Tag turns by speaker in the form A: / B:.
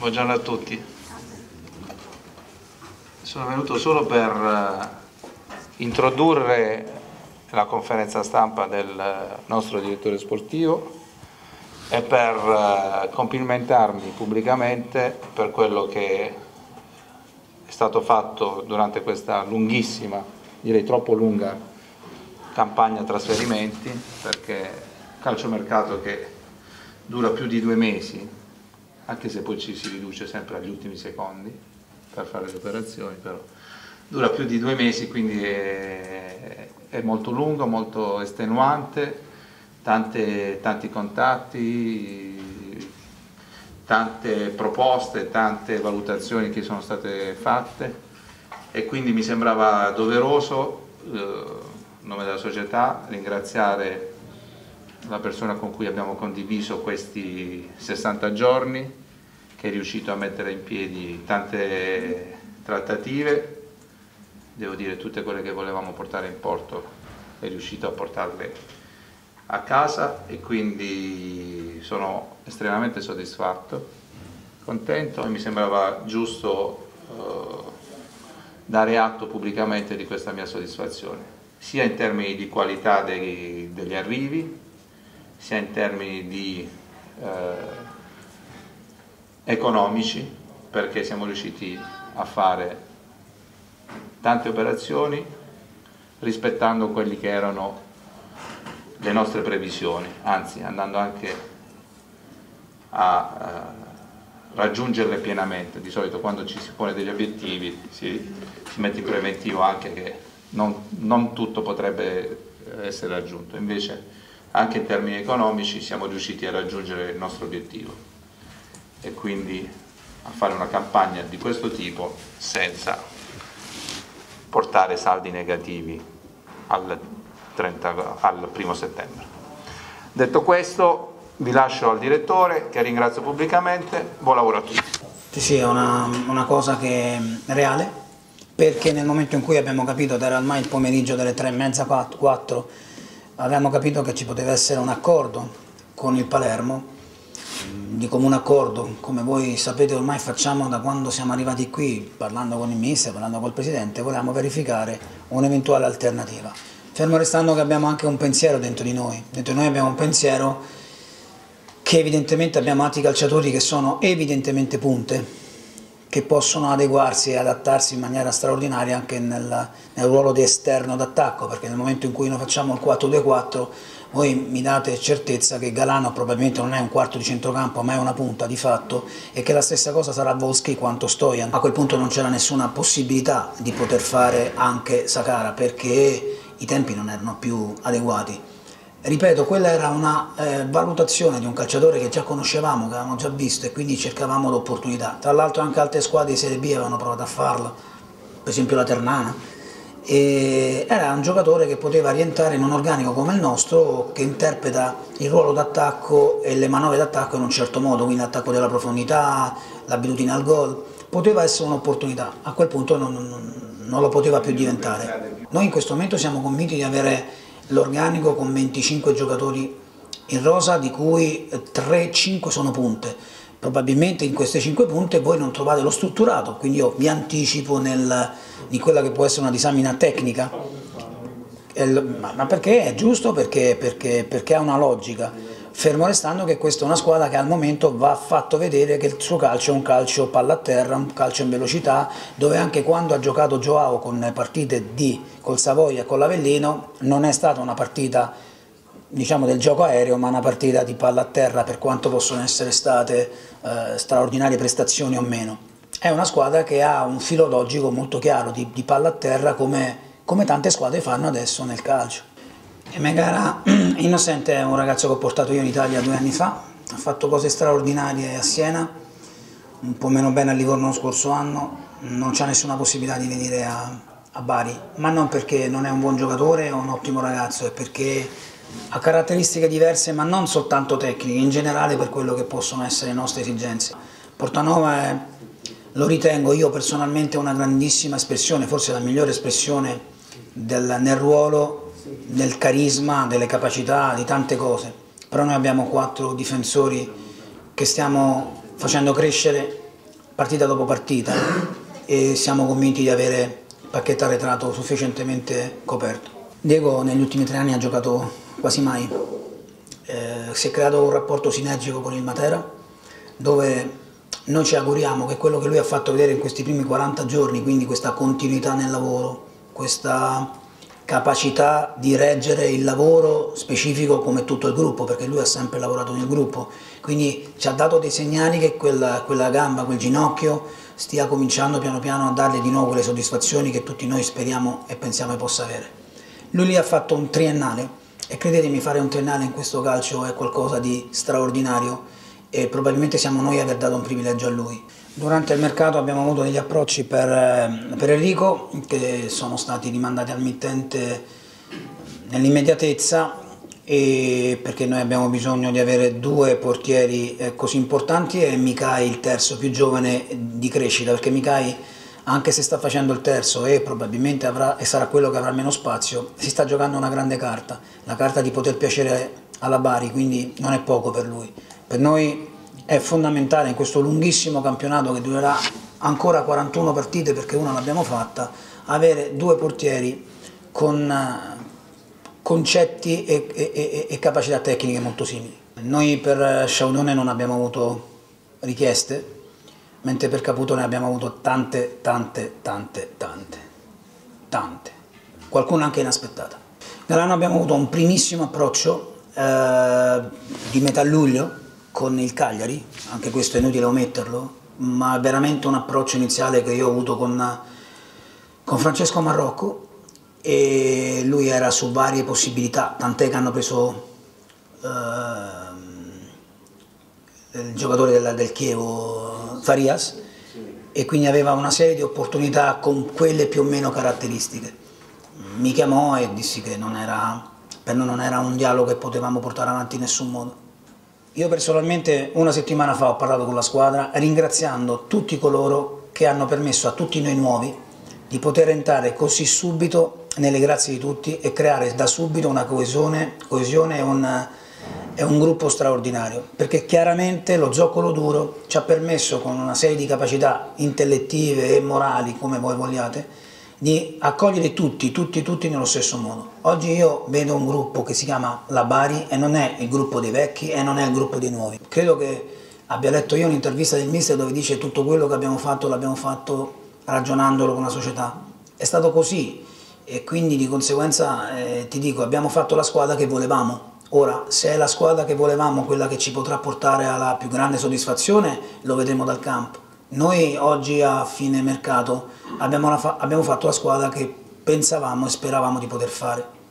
A: buongiorno a tutti. Sono venuto solo per introdurre la conferenza stampa del nostro direttore sportivo e per complimentarmi pubblicamente per quello che è stato fatto durante questa lunghissima, direi troppo lunga, campagna trasferimenti, perché calciomercato che dura più di 2 mesi, anche se poi ci si riduce sempre agli ultimi secondi per fare le operazioni, però dura più di 2 mesi, quindi è molto lungo, molto estenuante, tanti contatti, tante proposte, tante valutazioni che sono state fatte, e quindi mi sembrava doveroso, in nome della società, ringraziare la persona con cui abbiamo condiviso questi 60 giorni, che è riuscito a mettere in piedi tante trattative. Devo dire, tutte quelle che volevamo portare in porto è riuscito a portarle a casa, e quindi sono estremamente soddisfatto, contento, e mi sembrava giusto dare atto pubblicamente di questa mia soddisfazione, sia in termini di qualità degli arrivi, sia in termini di economici, perché siamo riusciti a fare tante operazioni rispettando quelli che erano le nostre previsioni, anzi andando anche a raggiungerle pienamente. Di solito quando ci si pone degli obiettivi si mette in preventivo anche che non tutto potrebbe essere raggiunto, invece anche in termini economici siamo riusciti a raggiungere il nostro obiettivo, e quindi a fare una campagna di questo tipo senza portare saldi negativi al 1° settembre. Detto questo, vi lascio al direttore, che ringrazio pubblicamente. Buon lavoro a tutti.
B: Sì, è una cosa che è reale, perché nel momento in cui abbiamo capito, ed era ormai il pomeriggio delle 3:30, 4, avevamo capito che ci poteva essere un accordo con il Palermo, di comune accordo, come voi sapete ormai facciamo da quando siamo arrivati qui, parlando con il mister, parlando col presidente, volevamo verificare un'eventuale alternativa. Fermo restando che abbiamo anche un pensiero dentro di noi abbiamo un pensiero che evidentemente abbiamo altri calciatori che sono evidentemente punte, che possono adeguarsi e adattarsi in maniera straordinaria anche nel ruolo di esterno d'attacco, perché nel momento in cui noi facciamo il 4-2-4 voi mi date certezza che Galano probabilmente non è un quarto di centrocampo ma è una punta di fatto, e che la stessa cosa sarà Volsky quanto Stojan. A quel punto non c'era nessuna possibilità di poter fare anche Sakara, perché i tempi non erano più adeguati. Ripeto, quella era una valutazione di un calciatore che già conoscevamo, che avevamo già visto, e quindi cercavamo l'opportunità. Tra l'altro anche altre squadre di Serie B avevano provato a farlo, per esempio la Ternana, e era un giocatore che poteva rientrare in un organico come il nostro, che interpreta il ruolo d'attacco e le manovre d'attacco in un certo modo, quindi l'attacco della profondità, l'abitudine al gol. Poteva essere un'opportunità, a quel punto non lo poteva più diventare. Noi in questo momento siamo convinti di avere l'organico con 25 giocatori in rosa, di cui 3-5 sono punte. Probabilmente in queste 5 punte voi non trovate lo strutturato, quindi io vi anticipo di quella che può essere una disamina tecnica, ma perché è giusto, perché ha una logica, fermo restando che questa è una squadra che al momento va fatto vedere che il suo calcio è un calcio palla a terra, un calcio in velocità, dove anche quando ha giocato Joao con partite col Savoia e con l'Avellino non è stata una partita, diciamo, del gioco aereo, ma una partita di palla a terra, per quanto possono essere state straordinarie prestazioni o meno. È una squadra che ha un filo logico molto chiaro di palla a terra, come tante squadre fanno adesso nel calcio. E Megara Innocente è un ragazzo che ho portato io in Italia 2 anni fa, ha fatto cose straordinarie a Siena, un po' meno bene a Livorno lo scorso anno, non c'ha nessuna possibilità di venire a Bari, ma non perché non è un buon giocatore o un ottimo ragazzo, è perché ha caratteristiche diverse, ma non soltanto tecniche, in generale per quello che possono essere le nostre esigenze. Portanova lo ritengo io personalmente una grandissima espressione, forse la migliore espressione nel ruolo, del carisma, delle capacità, di tante cose. Però noi abbiamo 4 difensori che stiamo facendo crescere partita dopo partita e siamo convinti di avere il pacchetto arretrato sufficientemente coperto. Diego negli ultimi 3 anni ha giocato quasi mai, si è creato un rapporto sinergico con il Matera, dove noi ci auguriamo che quello che lui ha fatto vedere in questi primi 40 giorni, quindi questa continuità nel lavoro, questa capacità di reggere il lavoro specifico come tutto il gruppo, perché lui ha sempre lavorato nel gruppo, quindi ci ha dato dei segnali che quella gamba, quel ginocchio stia cominciando piano piano a dargli di nuovo quelle soddisfazioni che tutti noi speriamo e pensiamo che possa avere. Lui lì ha fatto un triennale e credetemi, fare un triennale in questo calcio è qualcosa di straordinario e probabilmente siamo noi a aver dato un privilegio a lui. Durante il mercato abbiamo avuto degli approcci per Enrico che sono stati rimandati al mittente nell'immediatezza, e perché noi abbiamo bisogno di avere 2 portieri così importanti e Mikai il terzo più giovane di crescita, perché Mikai, anche se sta facendo il terzo e probabilmente sarà quello che avrà meno spazio, si sta giocando una grande carta, la carta di poter piacere alla Bari, quindi non è poco per lui. Per noi è fondamentale in questo lunghissimo campionato che durerà ancora 41 partite, perché una l'abbiamo fatta, avere 2 portieri con concetti e capacità tecniche molto simili. Noi per Sciaudone non abbiamo avuto richieste, mentre per Caputo ne abbiamo avuto tante, qualcuna anche inaspettata. Nell'anno abbiamo avuto un primissimo approccio di metà luglio con il Cagliari, anche questo è inutile ometterlo, ma veramente un approccio iniziale che io ho avuto con Francesco Marrocco, e lui era su varie possibilità, tant'è che hanno preso il giocatore del Chievo, Farias, e quindi aveva una serie di opportunità con quelle più o meno caratteristiche. Mi chiamò e dissi che per noi non era un dialogo che potevamo portare avanti in nessun modo. Io personalmente una settimana fa ho parlato con la squadra ringraziando tutti coloro che hanno permesso a tutti noi nuovi di poter entrare così subito nelle grazie di tutti e creare da subito una coesione e un gruppo straordinario, perché chiaramente lo zoccolo duro ci ha permesso, con una serie di capacità intellettive e morali, come voi vogliate, di accogliere tutti nello stesso modo. Oggi io vedo un gruppo che si chiama la Bari e non è il gruppo dei vecchi e non è il gruppo dei nuovi. Credo che abbia letto io un'intervista del mister dove dice tutto quello che abbiamo fatto l'abbiamo fatto ragionandolo con la società. È stato così e quindi di conseguenza ti dico, abbiamo fatto la squadra che volevamo. Ora, se è la squadra che volevamo quella che ci potrà portare alla più grande soddisfazione, lo vedremo dal campo. Noi oggi a fine mercato abbiamo fatto la squadra che pensavamo e speravamo di poter fare.